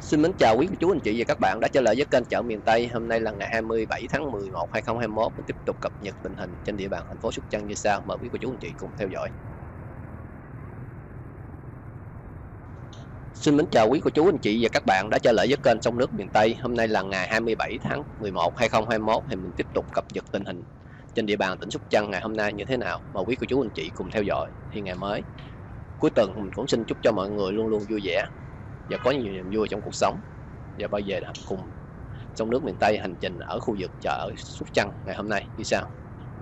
Xin mến chào quý cô chú anh chị và các bạn đã trở lại với kênh Chợ Miền Tây. Hôm nay là ngày 27 tháng 11 2021. Mình tiếp tục cập nhật tình hình trên địa bàn thành phố Sóc Trăng như sau. Mời quý cô chú anh chị cùng theo dõi. Xin mến chào quý cô chú anh chị và các bạn đã trở lại với kênh Sông Nước Miền Tây. Hôm nay là ngày 27 tháng 11 2021 thì mình tiếp tục cập nhật tình hình trên địa bàn tỉnh Sóc Trăng ngày hôm nay như thế nào. Mời quý cô chú anh chị cùng theo dõi. Thì ngày mới cuối tuần mình cũng xin chúc cho mọi người luôn luôn vui vẻ và có nhiều niềm vui trong cuộc sống. Và bây giờ cùng Sông Nước Miền Tây hành trình ở khu vực chợ Sóc Trăng ngày hôm nay như sau.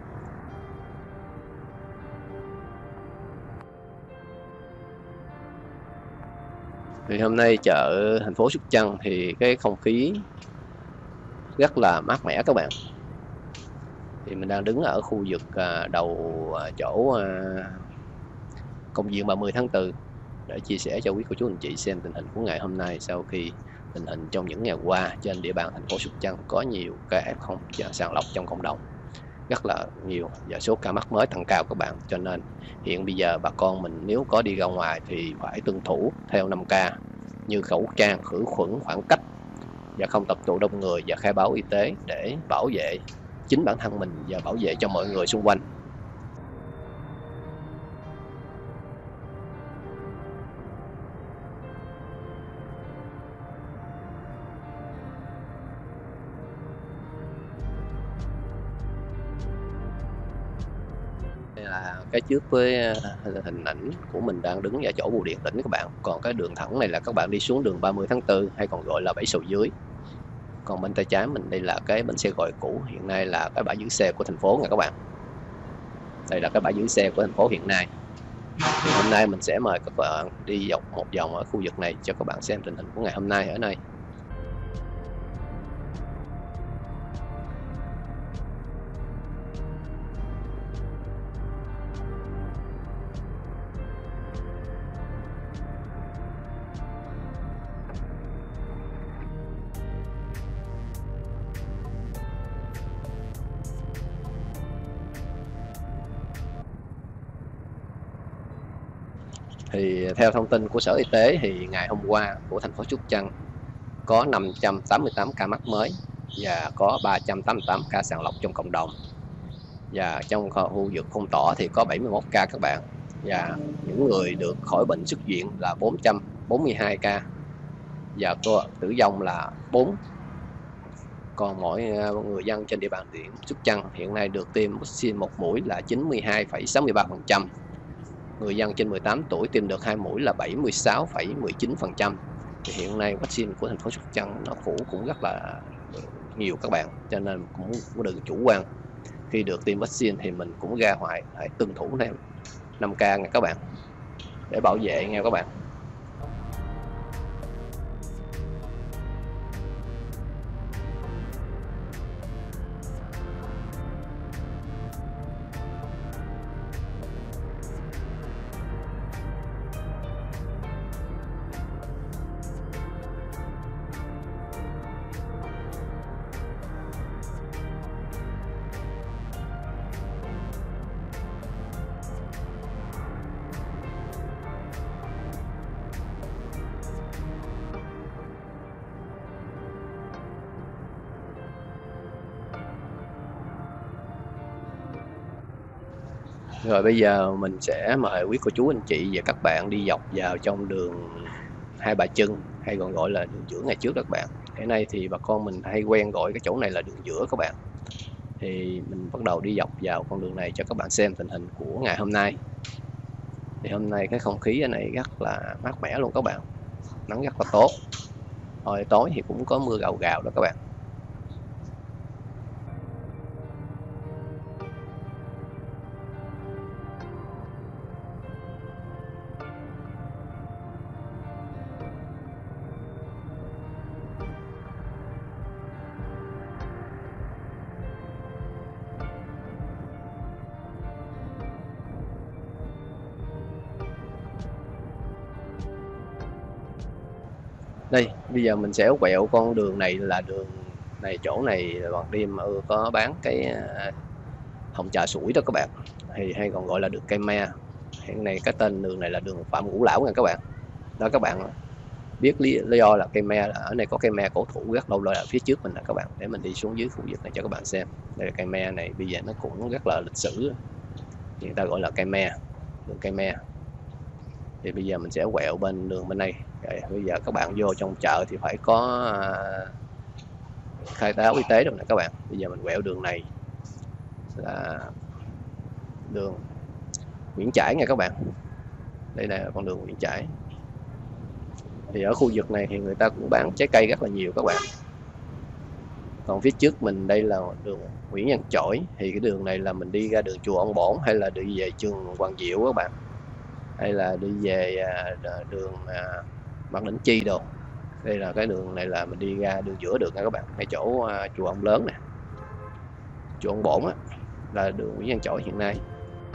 Thì hôm nay chợ thành phố Sóc Trăng thì cái không khí rất là mát mẻ các bạn. Thì mình đang đứng ở khu vực đầu chỗ công viên 30 tháng 4 để chia sẻ cho quý cô chú anh chị xem tình hình của ngày hôm nay sau khi tình hình trong những ngày qua trên địa bàn thành phố Sóc Trăng có nhiều ca F0 sàng lọc trong cộng đồng rất là nhiều và số ca mắc mới tăng cao các bạn, cho nên hiện bây giờ bà con mình nếu có đi ra ngoài thì phải tuân thủ theo 5K như khẩu trang, khử khuẩn, khoảng cách và không tập tụ đông người và khai báo y tế để bảo vệ chính bản thân mình và bảo vệ cho mọi người xung quanh. Đây là cái trước với hình ảnh của mình đang đứng ở chỗ bưu điện tỉnh các bạn. Còn cái đường thẳng này là các bạn đi xuống đường 30 tháng 4 hay còn gọi là 7 Sầu Dưới. Còn bên tay trái mình đây là cái bến xe gọi cũ, hiện nay là cái bãi giữ xe của thành phố nha các bạn. Đây là cái bãi giữ xe của thành phố hiện nay. Thì hôm nay mình sẽ mời các bạn đi dọc một vòng ở khu vực này cho các bạn xem tình hình của ngày hôm nay ở đây. Thì theo thông tin của Sở Y tế thì ngày hôm qua của thành phố Sóc Trăng có 588 ca mắc mới và có 388 ca sàng lọc trong cộng đồng. Và trong khu vực phong tỏa thì có 71 ca các bạn. Và những người được khỏi bệnh xuất viện là 442 ca. Và tử vong là 4. Còn mỗi người dân trên địa bàn huyện Sóc Trăng hiện nay được tiêm vaccine một mũi là 92,63%. Người dân trên 18 tuổi tiêm được 2 mũi là 76,19%. Thì hiện nay vaccine của thành phố Sóc Trăng nó phủ cũng rất là nhiều các bạn, cho nên cũng đừng chủ quan. Khi được tiêm vaccine thì mình cũng ra ngoài phải tuân thủ theo 5K nha các bạn, để bảo vệ nha các bạn. Rồi bây giờ mình sẽ mời quý cô chú anh chị và các bạn đi dọc vào trong đường Hai Bà Trưng hay còn gọi là đường giữa ngày trước các bạn. Hiện nay thì bà con mình hay quen gọi cái chỗ này là đường giữa các bạn. Thì mình bắt đầu đi dọc vào con đường này cho các bạn xem tình hình của ngày hôm nay. Thì hôm nay cái không khí ở này rất là mát mẻ luôn các bạn, nắng rất là tốt. Hồi tối thì cũng có mưa gào gào đó các bạn. Đây, bây giờ mình sẽ quẹo con đường này là đường này, chỗ này ban đêm có bán cái hồng trà sủi đó các bạn, thì hay còn gọi là đường cây me. Hiện nay cái tên đường này là đường Phạm Ngũ Lão nha các bạn. Đó các bạn, biết lý do là cây me, là ở đây có cây me cổ thụ rất lâu rồi ở phía trước mình nè các bạn. Để mình đi xuống dưới khu vực này cho các bạn xem. Đây là cây me này, bây giờ nó cũng rất là lịch sử, người ta gọi là cây me, đường cây me. Thì bây giờ mình sẽ quẹo bên đường bên đây. Rồi, bây giờ các bạn vô trong chợ thì phải có khai báo y tế rồi nè các bạn. Bây giờ mình quẹo đường này là đường Nguyễn Trãi nha các bạn. Đây là con đường Nguyễn Trãi. Thì ở khu vực này thì người ta cũng bán trái cây rất là nhiều các bạn. Còn phía trước mình đây là đường Nguyễn Văn Chỗi. Thì cái đường này là mình đi ra đường chùa Ông Bổn, hay là đi về trường Hoàng Diệu các bạn, hay là đi về đường Mạc Đỉnh Chi đồ. Đây là cái đường này là mình đi ra đường giữa đường nha các bạn, ngay chỗ chùa Ông Lớn nè, chùa Ông Bổn á, là đường Nguyễn Văn Chỗi hiện nay.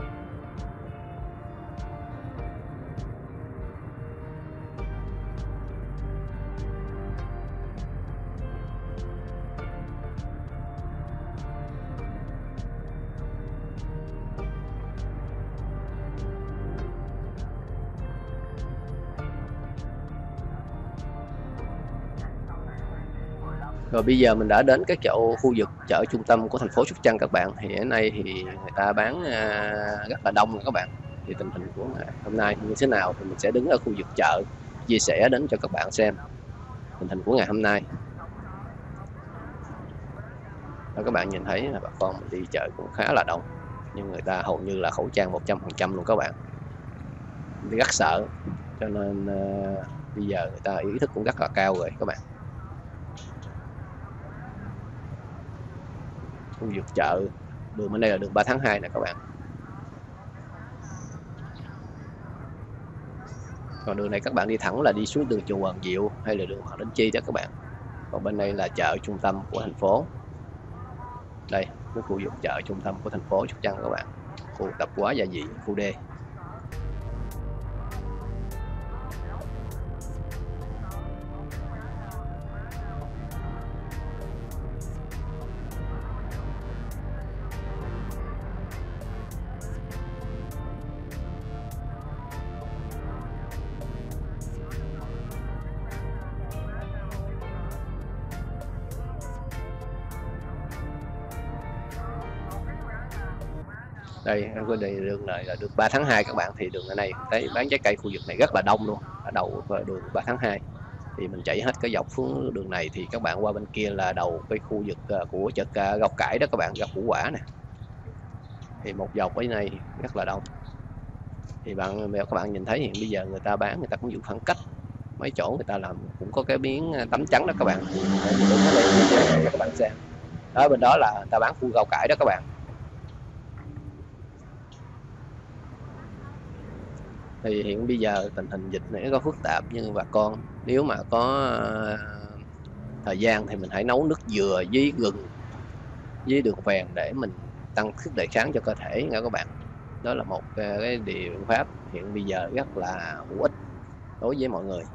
Rồi bây giờ mình đã đến cái chỗ khu vực chợ trung tâm của thành phố Sóc Trăng các bạn. Thì ở đây thì người ta bán rất là đông các bạn. Thì tình hình của hôm nay như thế nào thì mình sẽ đứng ở khu vực chợ chia sẻ đến cho các bạn xem tình hình của ngày hôm nay. Và các bạn nhìn thấy là bà con mình đi chợ cũng khá là đông, nhưng người ta hầu như là khẩu trang 100% luôn các bạn. Rất sợ, cho nên bây giờ người ta ý thức cũng rất là cao rồi các bạn. Khu vực chợ, đường bên đây là đường 3 tháng 2 nè các bạn. Còn đường này các bạn đi thẳng là đi xuống đường chùa Hoàng Diệu hay là đường Hoàng Đỉnh Chi đó các bạn. Còn bên đây là chợ trung tâm của thành phố. Đây, cái khu vực chợ trung tâm của thành phố Sóc Trăng các bạn. Khu tạp hóa gia vị, khu D. Đây, cái đường này là đường 3 tháng 2 các bạn. Thì đường ở này thấy bán trái cây khu vực này rất là đông luôn. Ở đầu đường 3 tháng 2 thì mình chạy hết cái dọc xuống đường này, thì các bạn qua bên kia là đầu cái khu vực của chợ rau cải đó các bạn, rau củ quả nè. Thì một dọc ở này rất là đông. Thì các bạn nhìn thấy hiện bây giờ người ta bán, người ta cũng giữ khoảng cách. Mấy chỗ người ta làm cũng có cái miếng tấm trắng đó các bạn. Cho các bạn xem. Đó, bên đó là người ta bán khu rau cải đó các bạn. Thì hiện bây giờ tình hình dịch này có phức tạp, nhưng bà con nếu mà có thời gian thì mình hãy nấu nước dừa với gừng với đường phèn để mình tăng sức đề kháng cho cơ thể nha các bạn. Đó là một cái biện pháp hiện bây giờ rất là hữu ích đối với mọi người.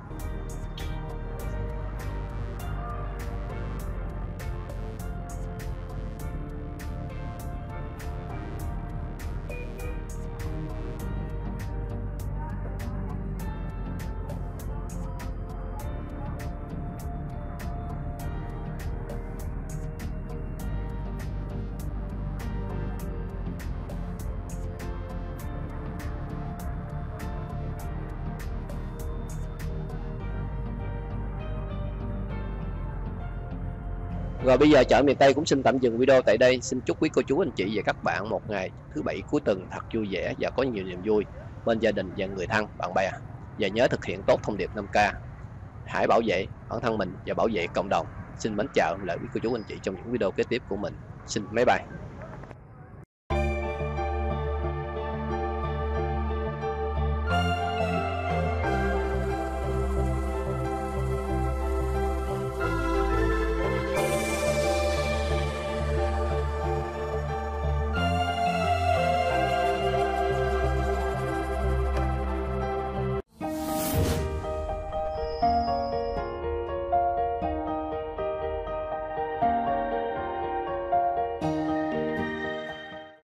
Rồi bây giờ chợ miền Tây cũng xin tạm dừng video tại đây. Xin chúc quý cô chú anh chị và các bạn một ngày thứ Bảy cuối tuần thật vui vẻ và có nhiều niềm vui bên gia đình và người thân, bạn bè. Và nhớ thực hiện tốt thông điệp 5K. Hãy bảo vệ bản thân mình và bảo vệ cộng đồng. Xin mến chào lại quý cô chú anh chị trong những video kế tiếp của mình. Xin máy bay.